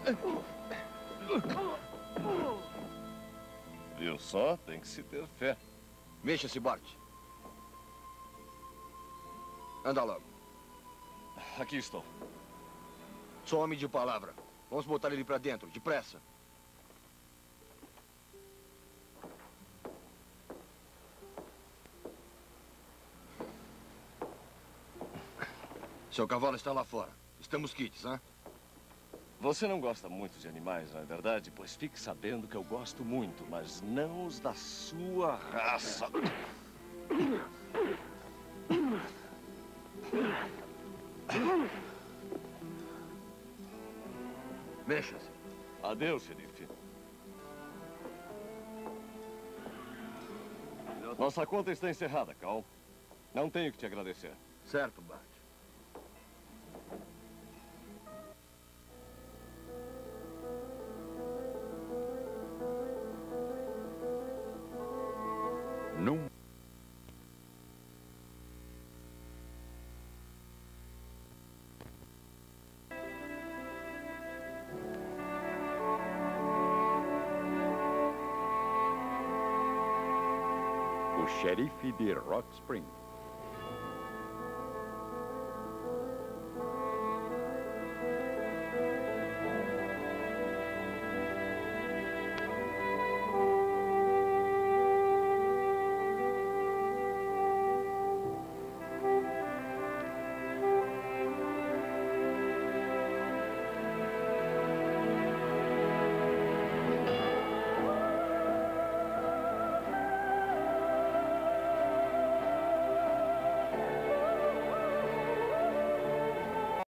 Viu só? Tem que se ter fé. Mexa-se, Bart. Anda logo. Aqui estou. Sou homem de palavra. Vamos botar ele pra dentro, depressa. Seu cavalo está lá fora. Estamos quites, hein? Você não gosta muito de animais, não é verdade? Pois fique sabendo que eu gosto muito, mas não os da sua raça. Mexa-se. Adeus, xerife. Nossa conta está encerrada, Cal. Não tenho que te agradecer. Certo, Bart. Num... O xerife de Rock Springs.